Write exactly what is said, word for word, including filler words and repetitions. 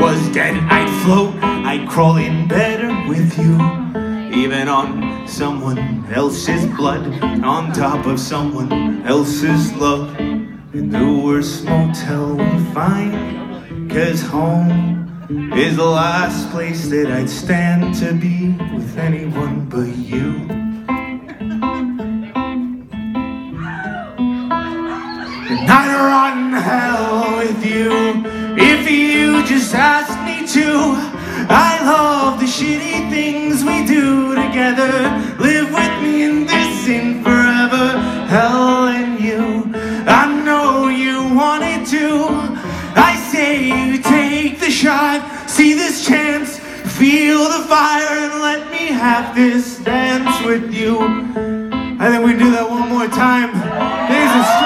was dead, I'd float, I'd crawl in bed with you, even on someone else's blood, on top of someone else's love, in the worst motel we find, 'cause home is the last place that I'd stand to be with anyone but you. And I'd run hell with you if you just asked me to. I love the shitty things we do together. Live with me in this sin forever. Hell and you, I know you wanted to. I say you take the shot, see this chance, feel the fire, and let me have this dance with you. I think we do that one more time. There's a